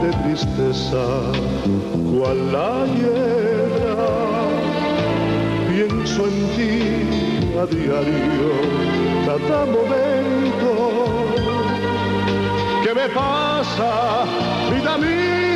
de tristeza, cual la hiedra. Pienso en ti a diario, cada momento. ¿Qué me pasa, vida mía?